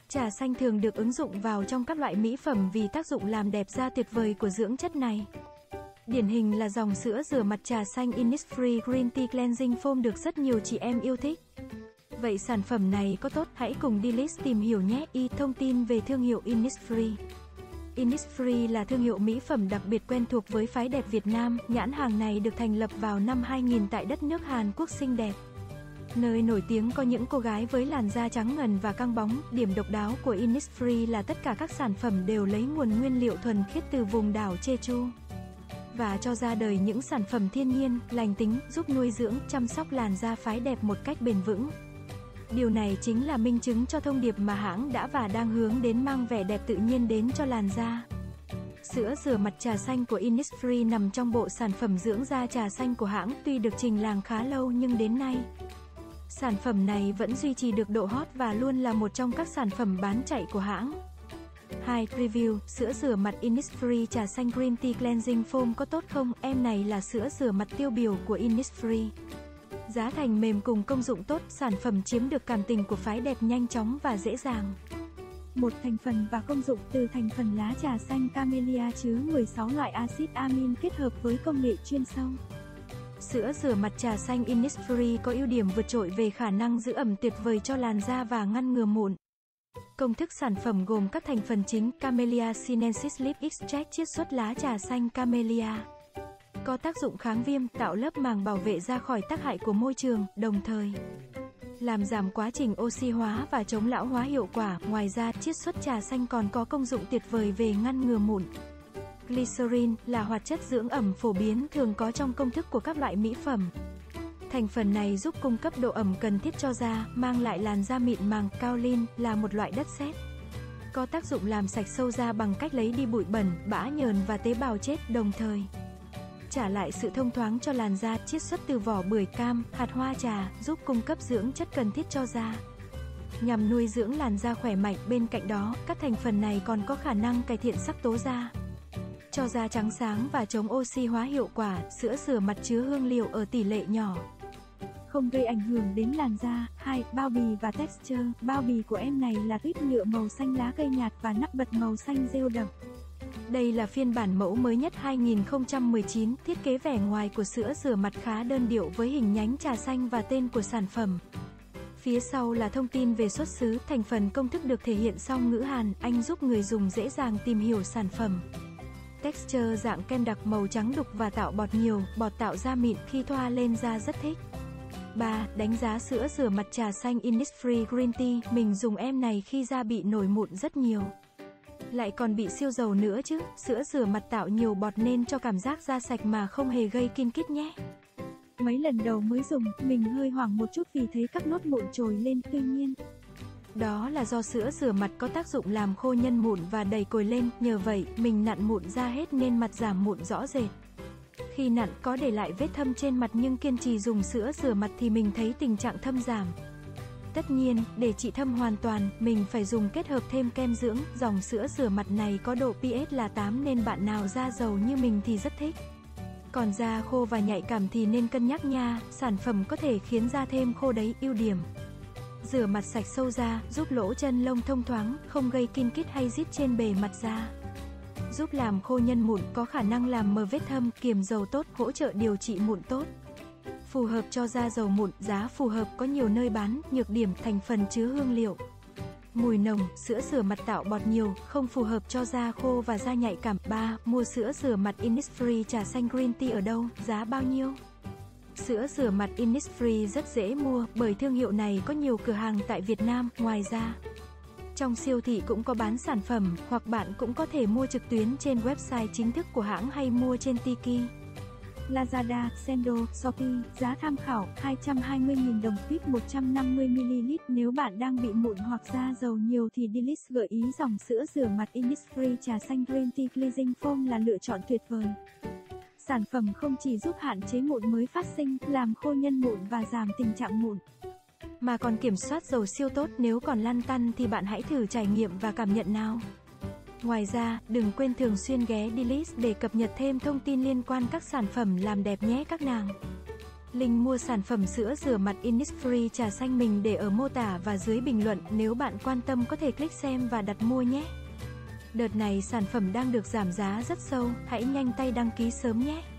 Trà xanh thường được ứng dụng vào trong các loại mỹ phẩm vì tác dụng làm đẹp da tuyệt vời của dưỡng chất này. Điển hình là dòng sữa rửa mặt trà xanh Innisfree Green Tea Cleansing Foam được rất nhiều chị em yêu thích. Vậy sản phẩm này có tốt? Hãy cùng Dlish tìm hiểu nhé. Thông tin về thương hiệu Innisfree. Innisfree là thương hiệu mỹ phẩm đặc biệt quen thuộc với phái đẹp Việt Nam. Nhãn hàng này được thành lập vào năm 2000 tại đất nước Hàn Quốc xinh đẹp, nơi nổi tiếng có những cô gái với làn da trắng ngần và căng bóng. Điểm độc đáo của Innisfree là tất cả các sản phẩm đều lấy nguồn nguyên liệu thuần khiết từ vùng đảo Jeju và cho ra đời những sản phẩm thiên nhiên, lành tính, giúp nuôi dưỡng, chăm sóc làn da phái đẹp một cách bền vững. Điều này chính là minh chứng cho thông điệp mà hãng đã và đang hướng đến, mang vẻ đẹp tự nhiên đến cho làn da. Sữa rửa mặt trà xanh của Innisfree nằm trong bộ sản phẩm dưỡng da trà xanh của hãng. Tuy được trình làng khá lâu nhưng đến nay, sản phẩm này vẫn duy trì được độ hot và luôn là một trong các sản phẩm bán chạy của hãng. 2. Review. Sữa rửa mặt Innisfree trà xanh Green Tea Cleansing Foam có tốt không? Em này là sữa rửa mặt tiêu biểu của Innisfree. Giá thành mềm cùng công dụng tốt, sản phẩm chiếm được cảm tình của phái đẹp nhanh chóng và dễ dàng. Một thành phần và công dụng. Từ thành phần lá trà xanh camellia chứa 16 loại axit amin kết hợp với công nghệ chuyên sâu. Sữa rửa mặt trà xanh Innisfree có ưu điểm vượt trội về khả năng giữ ẩm tuyệt vời cho làn da và ngăn ngừa mụn. Công thức sản phẩm gồm các thành phần chính: Camellia sinensis Lip Extract chiết xuất lá trà xanh camellia, có tác dụng kháng viêm, tạo lớp màng bảo vệ da khỏi tác hại của môi trường, đồng thời làm giảm quá trình oxy hóa và chống lão hóa hiệu quả. Ngoài ra, chiết xuất trà xanh còn có công dụng tuyệt vời về ngăn ngừa mụn. Glycerin là hoạt chất dưỡng ẩm phổ biến thường có trong công thức của các loại mỹ phẩm. Thành phần này giúp cung cấp độ ẩm cần thiết cho da, mang lại làn da mịn màng. Kaolin là một loại đất sét, có tác dụng làm sạch sâu da bằng cách lấy đi bụi bẩn, bã nhờn và tế bào chết, đồng thời trả lại sự thông thoáng cho làn da. Chiết xuất từ vỏ bưởi, cam, hạt hoa trà, giúp cung cấp dưỡng chất cần thiết cho da, nhằm nuôi dưỡng làn da khỏe mạnh. Bên cạnh đó, các thành phần này còn có khả năng cải thiện sắc tố da, cho da trắng sáng và chống oxy hóa hiệu quả. Sữa rửa mặt chứa hương liệu ở tỷ lệ nhỏ, không gây ảnh hưởng đến làn da. 2. Bao bì và texture. Bao bì của em này là tuyết nhựa màu xanh lá cây nhạt và nắp bật màu xanh rêu đậm. Đây là phiên bản mẫu mới nhất 2019. Thiết kế vẻ ngoài của sữa rửa mặt khá đơn điệu với hình nhánh trà xanh và tên của sản phẩm. Phía sau là thông tin về xuất xứ, thành phần, công thức được thể hiện song ngữ Hàn, Anh giúp người dùng dễ dàng tìm hiểu sản phẩm. Texture dạng kem đặc màu trắng đục và tạo bọt nhiều, bọt tạo da mịn, khi thoa lên da rất thích. 3. Đánh giá sữa rửa mặt trà xanh Innisfree Green Tea. Mình dùng em này khi da bị nổi mụn rất nhiều, lại còn bị siêu dầu nữa chứ. Sữa rửa mặt tạo nhiều bọt nên cho cảm giác da sạch mà không hề gây kin kít nhé. Mấy lần đầu mới dùng, mình hơi hoảng một chút vì thấy các nốt mụn trồi lên, tuy nhiên đó là do sữa rửa mặt có tác dụng làm khô nhân mụn và đẩy cồi lên, nhờ vậy, mình nặn mụn ra hết nên mặt giảm mụn rõ rệt. Khi nặn có để lại vết thâm trên mặt nhưng kiên trì dùng sữa rửa mặt thì mình thấy tình trạng thâm giảm. Tất nhiên, để trị thâm hoàn toàn, mình phải dùng kết hợp thêm kem dưỡng. Dòng sữa rửa mặt này có độ pH là 8 nên bạn nào da dầu như mình thì rất thích. Còn da khô và nhạy cảm thì nên cân nhắc nha, sản phẩm có thể khiến da thêm khô đấy. Ưu điểm: rửa mặt sạch sâu da, giúp lỗ chân lông thông thoáng, không gây kin kít hay rít trên bề mặt da. Giúp làm khô nhân mụn, có khả năng làm mờ vết thâm, kiềm dầu tốt, hỗ trợ điều trị mụn tốt. Phù hợp cho da dầu mụn, giá phù hợp, có nhiều nơi bán. Nhược điểm: thành phần chứa hương liệu, mùi nồng, sữa rửa mặt tạo bọt nhiều, không phù hợp cho da khô và da nhạy cảm. 3. Mua sữa rửa mặt Innisfree trà xanh Green Tea ở đâu? Giá bao nhiêu? Sữa rửa mặt Innisfree rất dễ mua, bởi thương hiệu này có nhiều cửa hàng tại Việt Nam. Ngoài ra, trong siêu thị cũng có bán sản phẩm, hoặc bạn cũng có thể mua trực tuyến trên website chính thức của hãng hay mua trên Tiki, Lazada, Sendo, Shopee. Giá tham khảo 220.000 đồng tuyết 150ml. Nếu bạn đang bị mụn hoặc da dầu nhiều thì Dlish gợi ý dòng sữa rửa mặt Innisfree trà xanh Green Tea Cleansing Foam là lựa chọn tuyệt vời. Sản phẩm không chỉ giúp hạn chế mụn mới phát sinh, làm khô nhân mụn và giảm tình trạng mụn, mà còn kiểm soát dầu siêu tốt. Nếu còn lăn tăn thì bạn hãy thử trải nghiệm và cảm nhận nào. Ngoài ra, đừng quên thường xuyên ghé Dlish để cập nhật thêm thông tin liên quan các sản phẩm làm đẹp nhé các nàng. Link mua sản phẩm sữa rửa mặt Innisfree trà xanh mình để ở mô tả và dưới bình luận, nếu bạn quan tâm có thể click xem và đặt mua nhé. Đợt này sản phẩm đang được giảm giá rất sâu, hãy nhanh tay đăng ký sớm nhé.